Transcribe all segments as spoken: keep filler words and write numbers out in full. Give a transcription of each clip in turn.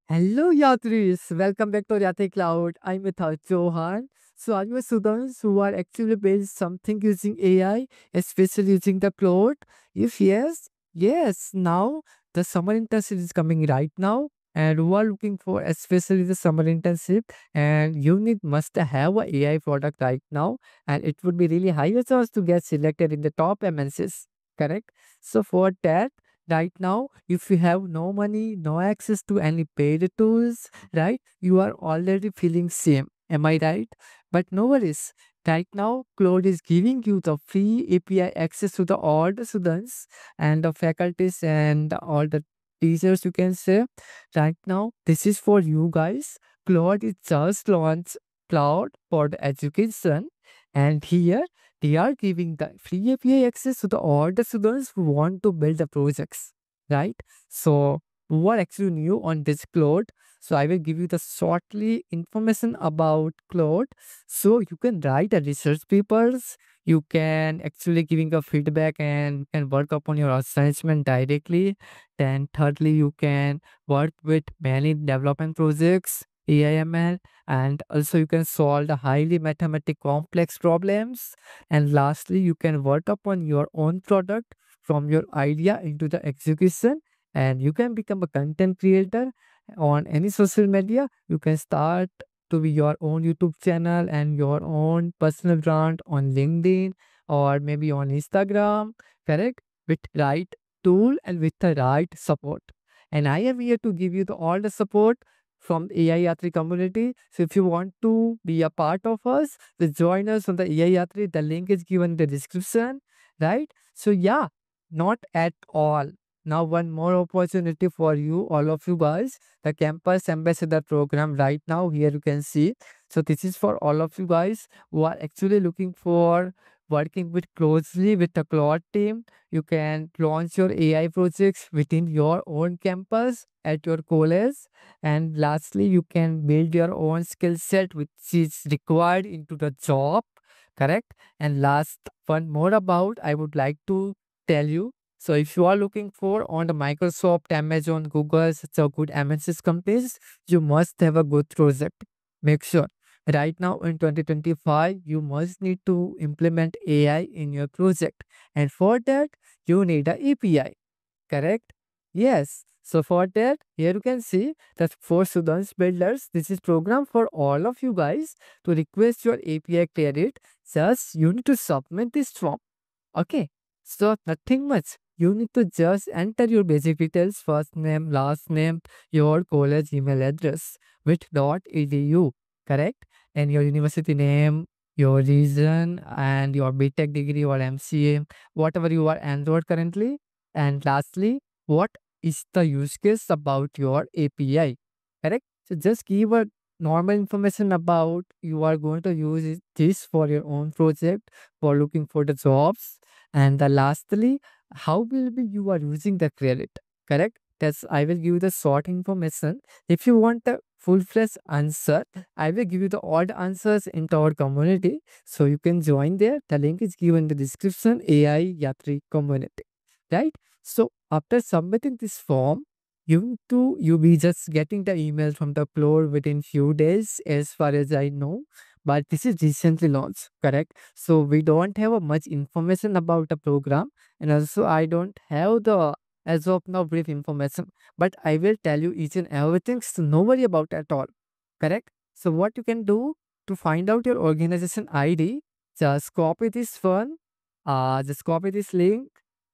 Hello, Yatris. Welcome back to Yatri Cloud. I'm with Johan. So, are you students who are actually building something using A I, especially using the Claude? If yes, yes. Now the summer internship is coming right now, and who are looking for especially the summer internship, and you need must have a AI product right now, and it would be really high chance to get selected in the top M N Cs. Correct. So for that right now, if you have no money, no access to any paid tools, right, you are already feeling same. Am I right? But no worries. Right now, Claude is giving you the free A P I access to the all the students and the faculties and all the teachers, you can say. Right now, this is for you guys. Claude is just launched Cloud for the education, and here they are giving the free A P I access to the all the students who want to build the projects, right? So who are actually new on this Claude. So I will give you the shortly information about Claude. So you can write a research papers. You can actually giving a feedback and can work upon your assignment directly. Then thirdly, you can work with many development projects, A I M L, and also you can solve the highly mathematic complex problems. And lastly, you can work upon your own product from your idea into the execution, and you can become a content creator on any social media. You can start to be your own YouTube channel and your own personal brand on LinkedIn or maybe on Instagram, correct? With right tool and with the right support. And I am here to give you the, all the support from the A I Yatri community. So if you want to be a part of us, then join us on the A I Yatri. The link is given in the description, right? So yeah, not at all. Now one more opportunity for you, all of you guys. The campus ambassador program right now here you can see. So this is for all of you guys who are actually looking for working with closely with the Claude team. You can launch your A I projects within your own campus at your college. And lastly, you can build your own skill set which is required into the job. Correct. And last one more about I would like to tell you. So if you are looking for on the Microsoft, Amazon, Google, such a good M N Cs companies, you must have a good project. Make sure. Right now in twenty twenty-five, you must need to implement A I in your project. And for that, you need a API. Correct? Yes. So for that, here you can see that for students builders, this is program for all of you guys to request your A P I credit. Just you need to submit this form. Okay. So nothing much. You need to just enter your basic details, first name, last name, your college email address with .edu, correct? And your university name, your region, and your B Tech degree or M C A, whatever you are enrolled currently. And lastly, what is the use case about your A P I? Correct? So just give a normal information about you are going to use it- this for your own project for looking for the jobs. And the lastly, how will be you are using the credit? Correct? That's I will give you the short information. If you want the full-fledged answer, I will give you the all the answers into our community. So you can join there. The link is given in the description, A I Yatri community. Right? So after submitting this form, you to you be just getting the email from the floor within few days, as far as I know. But this is recently launched, correct? So we don't have a much information about the program, and also I don't have the as of now brief information. But I will tell you each and everything, so no worry about at all. Correct? So what you can do to find out your organization I D, just copy this one, uh, just copy this link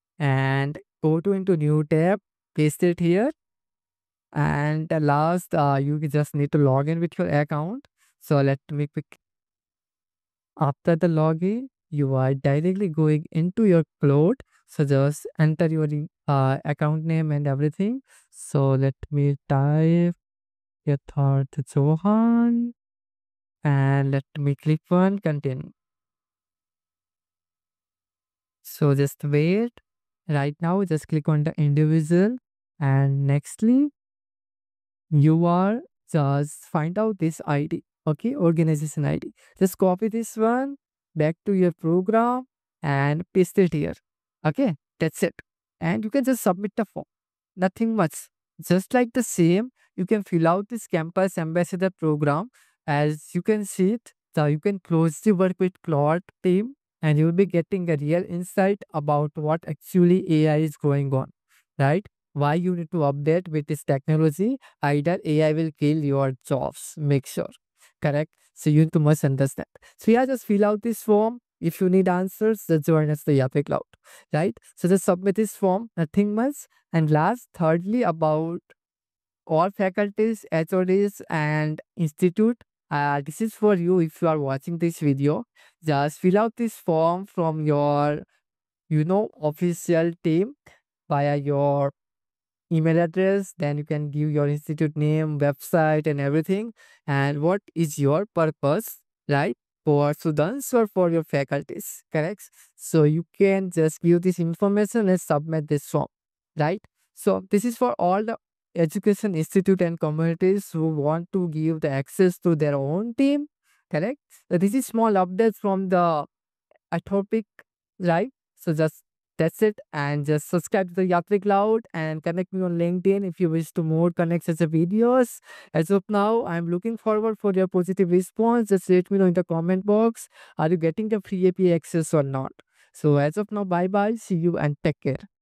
and go to into new tab, paste it here, and the last uh, you just need to log in with your account. So let me quick. After the login, you are directly going into your cloud. So just enter your uh, account name and everything. So let me type Yatharth Johan and let me click on continue. So just wait. Right now, just click on the individual, and nextly you are just find out this I D. Okay, organization I D. Just copy this one back to your program and paste it here. Okay, that's it. And you can just submit the form. Nothing much. Just like the same, you can fill out this campus ambassador program. As you can see it, so you can closely work with Claude team and you'll be getting a real insight about what actually A I is going on, right? Why you need to update with this technology. Either A I will kill your jobs, make sure, correct? So you need to must understand. So yeah, just fill out this form. If you need answers, just join us the Yatri Cloud, right? So just submit this form, nothing much. And last, thirdly, about all faculties, H O Ds, and institute. Uh, this is for you if you are watching this video. Just fill out this form from your, you know, official team via your email address. Then you can give your institute name, website, and everything. And what is your purpose, right? For students or for your faculties, correct? So you can just give this information and submit this form, right? So this is for all the education institute and communities who want to give the access to their own team, correct? So this is small updates from the Anthropic, right? So just that's it, and just subscribe to the Yatri Cloud and connect me on LinkedIn if you wish to more connect such a videos. As of now, I'm looking forward for your positive response. Just let me know in the comment box. Are you getting the free A P I access or not? So as of now, bye bye. See you and take care.